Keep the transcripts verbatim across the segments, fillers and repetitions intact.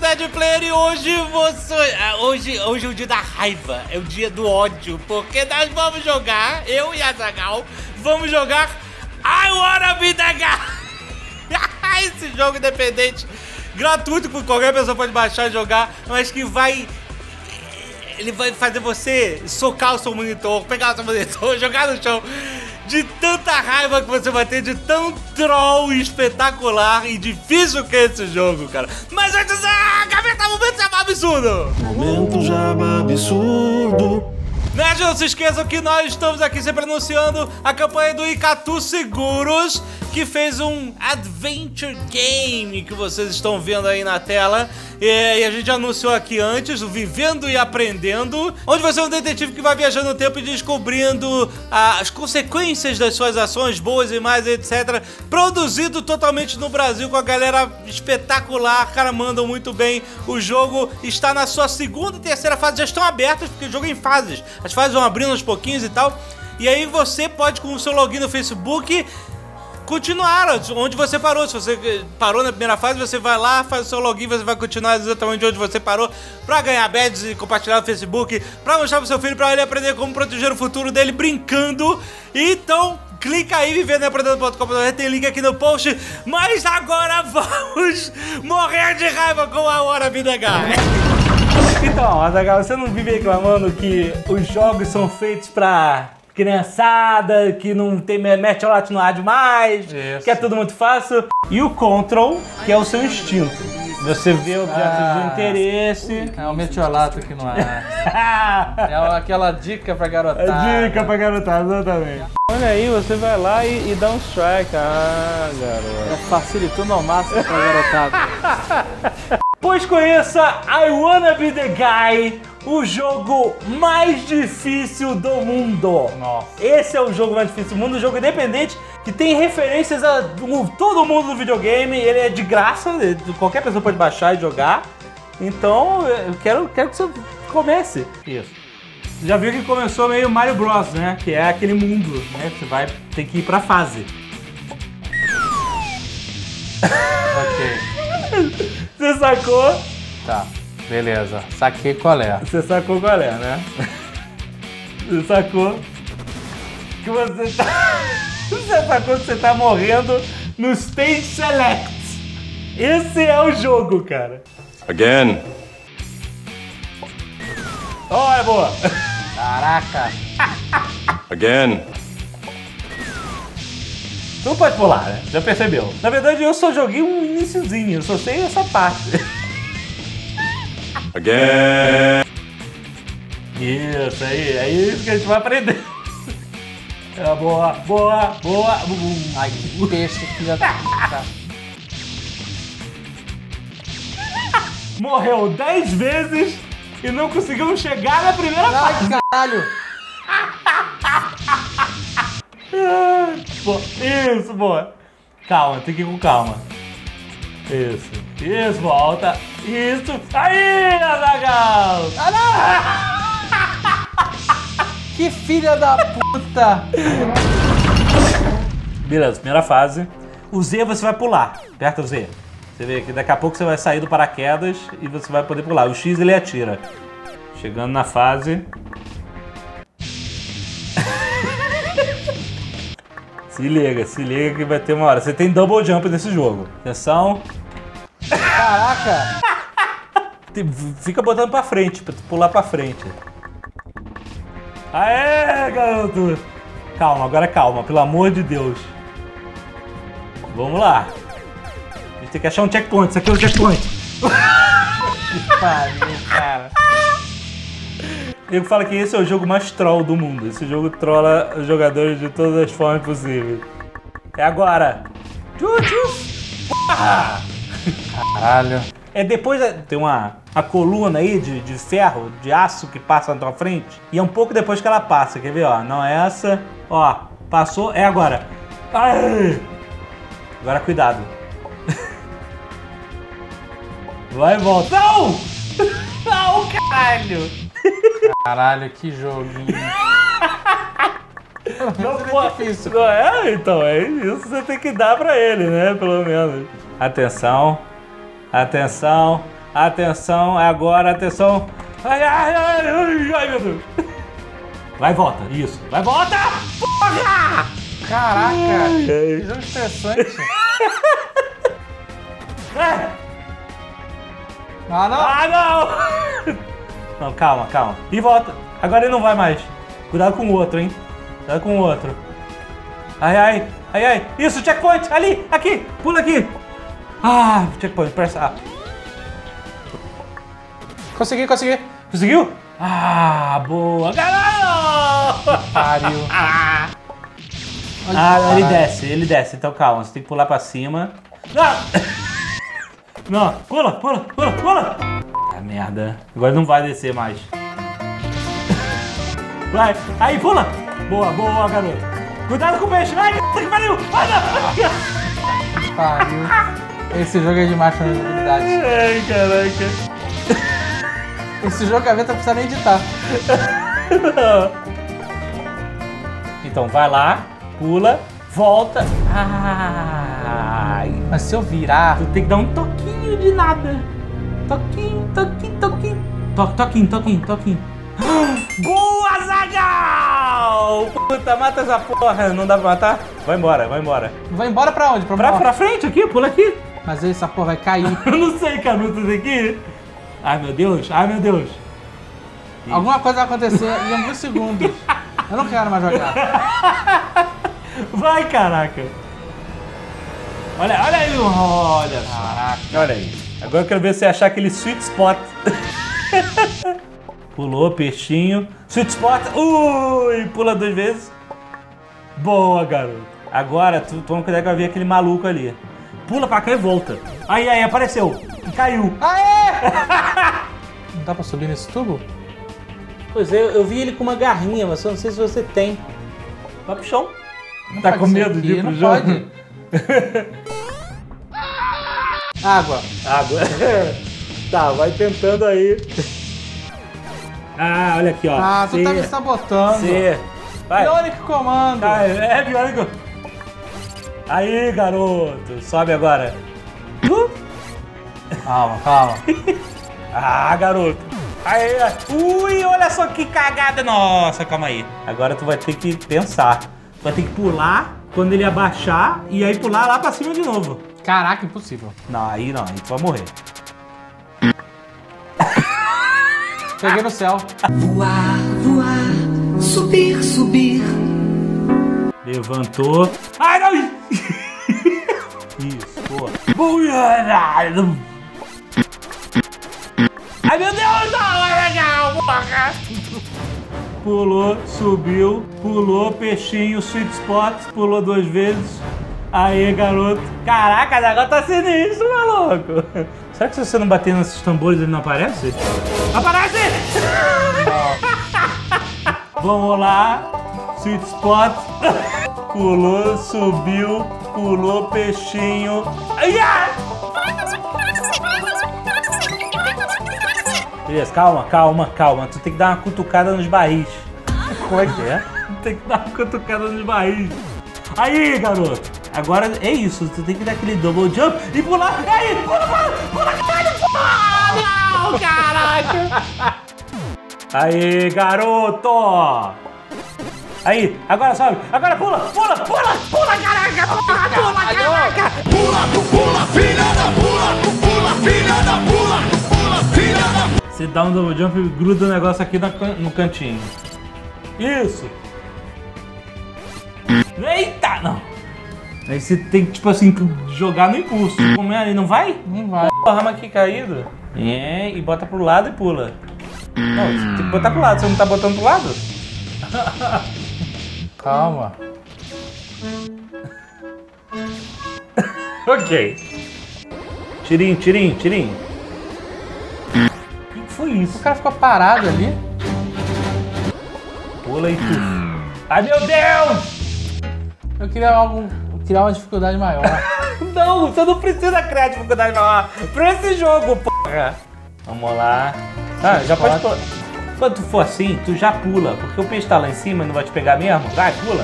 Dead Player e hoje você... Hoje, hoje é o dia da raiva, é o dia do ódio, porque nós vamos jogar, eu e a Azaghal, vamos jogar I Wanna Be The Guy! Esse jogo independente, gratuito, que qualquer pessoa pode baixar e jogar, mas que vai... Ele vai fazer você socar o seu monitor, pegar o seu monitor, jogar no chão. De tanta raiva que você vai ter, de tão troll espetacular e difícil que é esse jogo, cara. Mas antes, ah, gaveta, momento Jabá Absurdo! Momento Jabá Absurdo. Nerd, não se esqueçam que nós estamos aqui sempre anunciando a campanha do Icatu Seguros, que fez um Adventure Game que vocês estão vendo aí na tela. E a gente anunciou aqui antes, o Vivendo e Aprendendo, onde você é um detetive que vai viajando no tempo e descobrindo ah, as consequências das suas ações, boas e mais, etcétera. Produzido totalmente no Brasil, com a galera espetacular, cara, mandam muito bem. O jogo está na sua segunda e terceira fase, já estão abertas, porque o jogo é em fases. As fases vão abrindo aos pouquinhos e tal. E aí você pode, com o seu login no Facebook, continuar onde você parou. Se você parou na primeira fase, você vai lá, faz o seu login, você vai continuar exatamente onde você parou, pra ganhar badges e compartilhar no Facebook, pra mostrar pro seu filho, pra ele aprender como proteger o futuro dele brincando. Então, clica aí, vivendo e aprendendo ponto com ponto br, tem link aqui no post. Mas agora vamos morrer de raiva com a Wanna Be The Guy. Então, Azaghal, você não vive reclamando que os jogos são feitos pra criançada, que não tem mete no ar demais, isso, que é tudo muito fácil. E o Control, que é o seu instinto. Você vê objetos ah, de interesse. É o metiolato aqui no ar. É aquela dica pra garotada. É dica pra garotada, exatamente. Olha aí, você vai lá e, e dá um strike. Ah, garoto. É facilitando ao máximo pra garotada. Pois conheça I Wanna Be The Guy, o jogo mais difícil do mundo. Nossa. Esse é o jogo mais difícil do mundo, um jogo independente que tem referências a todo mundo do videogame. Ele é de graça, qualquer pessoa pode baixar e jogar. Então eu quero, quero que você comece. Isso. Já viu que começou meio Mario Bros, né? Que é aquele mundo, né? Você vai ter que ir pra fase. Ok. Você sacou? Tá, beleza. Saquei qual é. Você sacou qual é, né? Você sacou que você tá... Você sacou que você tá morrendo no Stage Select. Esse é o jogo, cara. Again. Olha, boa. Caraca. Again. Tu não pode pular, né? Já percebeu. Na verdade, eu só joguei um iniciozinho, eu só sei essa parte. Again. Isso, aí, é isso que a gente vai aprender. É, boa, boa, boa. Ai, que peixe, filha da puta. Morreu dez vezes e não conseguiu chegar na primeira fase. Ai, caralho. Isso, boa. Calma, tem que ir com calma. Isso, isso, volta. Isso. Aí, Azaghal! Ah, não! Que filha da puta! Beleza, primeira fase. O Z você vai pular. Aperta o Z. Você vê que daqui a pouco você vai sair do paraquedas e você vai poder pular. O X ele atira. Chegando na fase. Se liga, se liga que vai ter uma hora. Você tem double jump nesse jogo. Atenção. Caraca! Fica botando pra frente, pra tu pular pra frente. Aê, garoto! Calma, agora calma, pelo amor de Deus. Vamos lá. A gente tem que achar um checkpoint. Isso aqui é um checkpoint. Que pariu, cara. Eu falo que esse é o jogo mais troll do mundo. Esse jogo trola os jogadores de todas as formas possíveis. É agora. Caralho. É depois... Tem uma, uma coluna aí de, de ferro, de aço que passa na tua frente. E é um pouco depois que ela passa. Quer ver, ó? Não é essa. Ó, passou. É agora. Ai! Agora cuidado. Vai e volta. Não! Não, caralho! Caralho, que joguinho. Não pode. Difícil. Não é, então, é isso que você tem que dar pra ele, né? Pelo menos. Atenção. Atenção. Atenção, agora, atenção. Ai, ai, ai, ai, ai, meu Deus. Vai, volta, isso. Vai, volta! Porra! Caraca, que jogo estressante. É. Ah, não. Ah, não! Não, calma, calma. E volta. Agora ele não vai mais. Cuidado com o outro, hein? Cuidado com o outro. Ai, ai, ai, ai. Isso, checkpoint. Ali, aqui. Pula aqui. Ah, checkpoint, pressa A. Consegui, consegui. Conseguiu? Ah, boa. Caralho! Pariu. Ah, Olha, ah ele caralho. desce, ele desce. Então calma, você tem que pular pra cima. Não! Não, pula, pula, pula, pula! Ah, merda. Agora não vai descer mais. Vai, aí, pula! Boa, boa, garoto. Cuidado com o peixe, vai, que pariu! Vai, não! Pariu. Esse jogo é demais pra minha habilidade. Ai, caraca. Esse jogo a Gaveta não precisa nem editar. Então vai lá, pula, volta. Ai. Mas se eu virar... Tu tem que dar um toquinho de nada. Toquinho, toquinho, toquinho. To toquinho, toquinho, toquinho. Boa, Zagal! Puta, mata essa porra. Não dá pra matar? Vai embora, vai embora. Vai embora pra onde? Pra, Pra, morte? pra frente aqui, pula aqui. Mas aí essa porra vai cair. Eu não sei, canuto daqui. Ai, meu Deus, ai, meu Deus. Alguma coisa vai acontecer em alguns segundos. Eu não quero mais jogar. Vai, caraca. Olha, olha aí, olha só. Caraca. Olha aí. Agora eu quero ver se você achar aquele sweet spot. Pulou, peixinho. Sweet spot. Ui, pula duas vezes. Boa, garoto. Agora, tu toma cuidado que vai vir aquele maluco ali. Pula pra cá e volta. Aí, aí, apareceu. E caiu. Aê! Não dá pra subir nesse tubo? Pois é, eu vi ele com uma garrinha, mas eu não sei se você tem. Vai pro chão. Não Tá pode com ser medo aqui, de ir pro não jogo? pode. Água. Água. Tá, vai tentando aí. Ah, olha aqui, ó. Ah, tu C, tá me sabotando. C. Vai. Bionic Comando. Ah, é, Bionic. Aí, garoto. Sobe agora. Uh. Calma, calma. Ah, garoto. Aí, ui, olha só que cagada. Nossa, calma aí. Agora tu vai ter que pensar. Tu vai ter que pular quando ele abaixar e aí pular lá pra cima de novo. Caraca, impossível. Não, aí não, aí tu vai morrer. Peguei no céu. Voar, voar, subir, subir. Levantou. Ai, não! Isso, boa. Ai, meu Deus, não, é legal, porra! Pulou, subiu, pulou, peixinho, sweet spot, pulou duas vezes. Aí, garoto. Caraca, agora tá sinistro, maluco. Será que se você não bater nesses tambores ele não aparece? Aparece! Vamos lá. Sweet spot. Pulou, subiu, pulou, peixinho. Ai, ai! Beleza, calma, calma, calma. Tu tem que dar uma cutucada nos barris. Como é que é? Tem que dar uma cutucada nos barris. Aí, garoto. Agora é isso. Tu tem que dar aquele double jump e pular. Aí, pula, pula, pula, caralho, pula! Não, caraca! Aí, garoto! Aí, agora sobe. Agora pula, pula, pula, pula, caraca, pula, pula, caraca! Pula, tu pula, filha da pula, tu pula, filha da pula, pula, filha da. Você dá um double jump e gruda o negócio aqui no cantinho. Isso! Eita! Não! Aí você tem que, tipo assim, jogar no impulso. Como é? Ele não vai? Não vai. Porra, mas que caído. É, e bota pro lado e pula. Não, você tem que botar pro lado. Você não tá botando pro lado? Calma. Ok. Tirinho, tirinho, tirinho. O que foi O isso? cara ficou parado ali. Pula e tu. Ai, meu Deus! Eu queria algo, criar uma dificuldade maior. Não, você não precisa criar dificuldade maior pra esse jogo, porra. Vamos lá. Ah, já pode pular. Quando tu for assim, tu já pula, porque o peixe tá lá em cima e não vai te pegar mesmo. Vai, pula.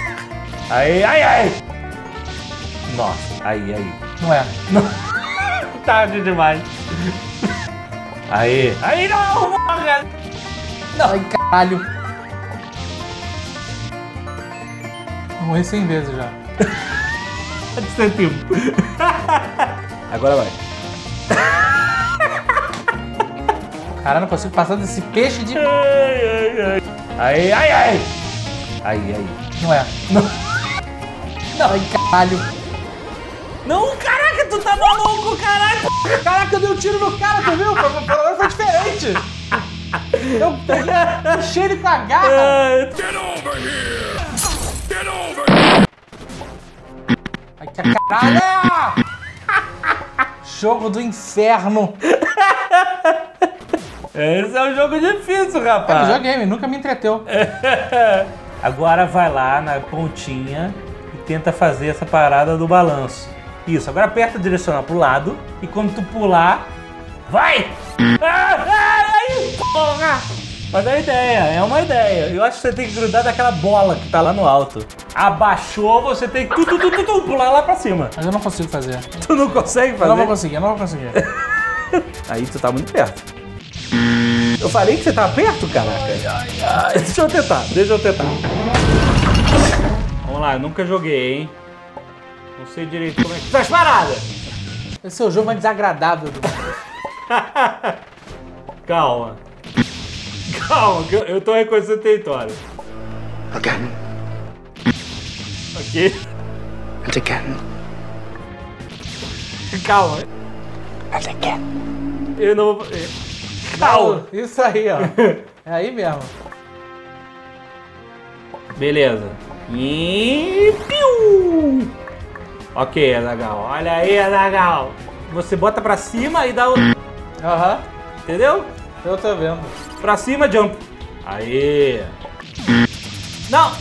Aí, ai, ai. Nossa, aí, aí. Não é. Tarde demais. Aí. Aí não! Morre! Não. Ai, caralho. Eu morri cem vezes já. Sentimos. Agora vai. Caralho, não consigo passar desse peixe de... Ai, ai, ai. Aí, ai, ai. Aí, aí. Não é. Não. Não, ai, caralho. Não, caraca, tu tá maluco, caralho. Caraca, eu dei um tiro no cara, tu viu? Agora foi diferente. Eu puxei ele com a garra. Get over here! Get over here! Ai, que caralho! Jogo do inferno. Esse é um jogo difícil, É, rapaz. eu joguei, nunca me entreteu. Agora vai lá na pontinha e tenta fazer essa parada do balanço. Isso, agora aperta o direcional pro lado e quando tu pular, vai! Ah, ah, aí, porra! Mas é a ideia, é uma ideia. Eu acho que você tem que grudar daquela bola que tá lá no alto. Abaixou, você tem que tu, tu, tu, tu, tu, pular lá pra cima. Mas eu não consigo fazer. Tu não consegue Eu fazer? não vou conseguir, eu não vou conseguir. Aí tu tá muito perto. Eu falei que você tava perto, caraca. Ai, ai, ai. Deixa eu tentar, deixa eu tentar. Vamos lá, eu nunca joguei, hein? Não sei direito como é que faz parada. Esse é o jogo mais desagradável do mundo. Calma. Calma, que eu- eu tô reconhecendo o território. Again Ok? and again Calma. and again. Eu não vou... Calma. Isso aí, ó. É aí mesmo. Beleza. E... Piu! Ok, Azaghal. Olha aí, Azaghal. Você bota pra cima e dá o... Aham. Entendeu? Eu tô vendo. Pra cima, jump. Aí. Não!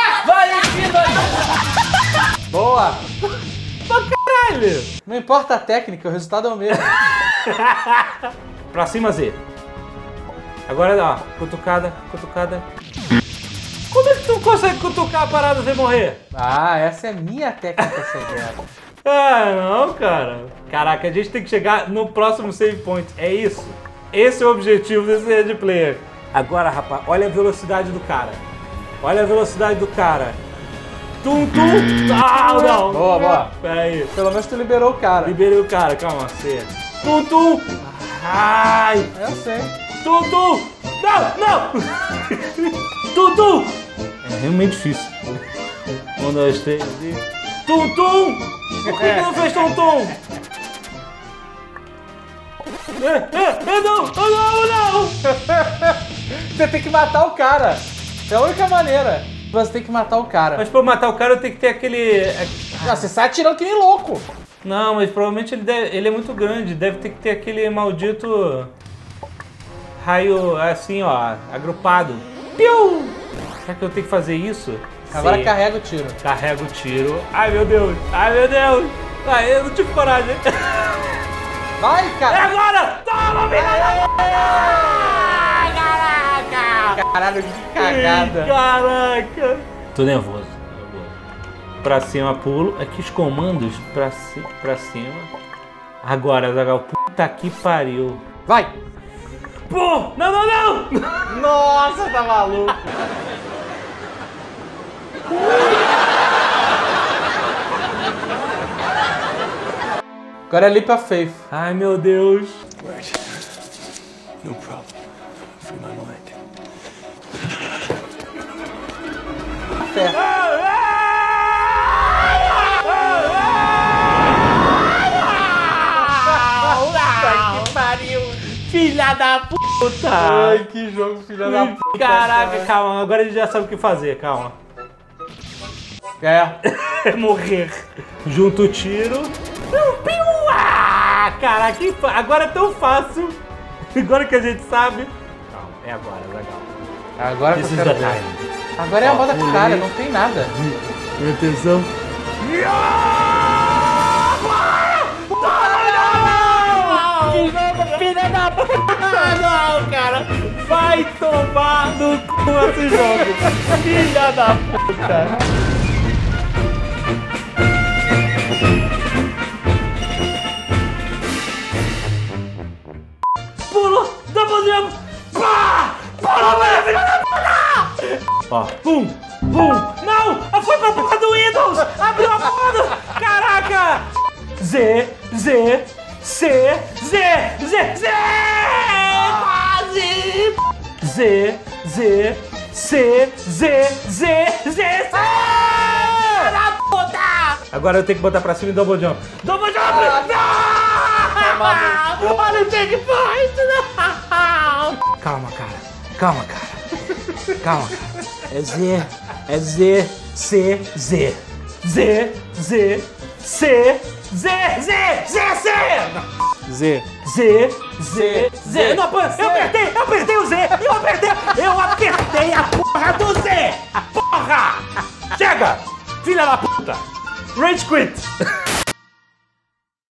Boa! Pra caralho! Não importa a técnica, o resultado é o mesmo. Pra cima, Z. Agora, ó. Cutucada, cutucada. Como é que tu consegue cutucar a parada sem morrer? Ah, essa é minha técnica secreta. Ah, não, cara. Caraca, a gente tem que chegar no próximo save point. É isso. Esse é o objetivo desse Red Player. Agora, rapaz, olha a velocidade do cara. Olha a velocidade do cara. Tum, tum. Ah, não. Boa, boa. Pera aí. Pelo menos tu liberou o cara. Liberei o cara, calma, C. Tum, tum. Ai. Eu sei. Tum, tum. Não, não. Tum, tum. É realmente difícil. Um, dois, três e... Tum, tum. Por que que não fez tum, tum? É, é, é, não, não, não. Você tem que matar o cara. É a única maneira. Você tem que matar o cara. Mas pra eu matar o cara eu tenho que ter aquele... Não, você sai atirando que nem louco. Não, mas provavelmente ele, deve, ele é muito grande. Deve ter que ter aquele maldito... raio assim, ó, agrupado. Piu! Será que eu tenho que fazer isso? Agora Sim. carrega o tiro. Carrega o tiro. Ai, meu Deus. Ai, meu Deus. Ai, eu não tive coragem. Vai, É cara. agora! Toma, filha da puta! Caraca! Caralho, que cagada. Ih, caraca! Tô nervoso. nervoso. Pra cima, pulo. Aqui os comandos pra, ci pra cima. Agora, Azaghal. Puta que pariu. Vai. Pô! Não, não, não! Nossa, tá maluco. Agora é Leap of Faith. Ai, meu Deus. No problem. Free my mind. Fé. Puta que pariu! Filha da puta! Ai, que jogo, filha da puta. Caraca, cara. calma, agora a gente já sabe o que fazer, calma. É. Morrer. Junta o tiro. Piu, piu, ah, caraca, que fa- agora é tão fácil. Agora que a gente sabe. Calma, é agora, legal. Agora que This eu is quero the ver. time. Agora é a Ó, moda pulei. cara, não tem nada. Presta atenção. Que jogo, filha da puta! Não, cara! Vai tomar no cu esse jogo! Filha da puta! Ó, pum, pum. Não! Foi pra porra do Windows! Abriu a porra do... Caraca! Z, Z, C, Z, Z, Z! Quase! Z, Z, C, Z, Z, Z, Z! Ah, puta! Agora eu tenho que botar pra cima e double jump. Double jump! Ah, não! Olha o checkpoint! Não! Calma, cara. Calma, cara. Calma, cara. É Z, é Z, C, Z. Z, Z, C, Z, Z, Z, C! Z, Z, Z, Z. Não, eu apertei, eu apertei o Z! Eu apertei, eu apertei a porra do Z! Porra! Chega! Filha da puta! Rage quit!